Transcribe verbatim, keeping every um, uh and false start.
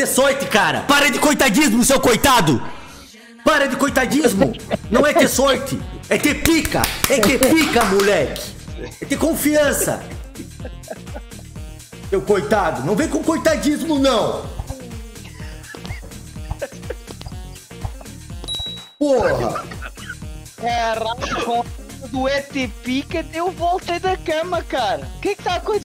ter sorte, cara. Para de coitadismo, seu coitado. Para de coitadismo. Não é ter sorte. É ter pica. É ter pica, moleque. É ter confiança. Seu coitado. Não vem com coitadismo, não. Porra. Caralho, com do E T Pica deu volta da cama, cara. O que que tá acontecendo?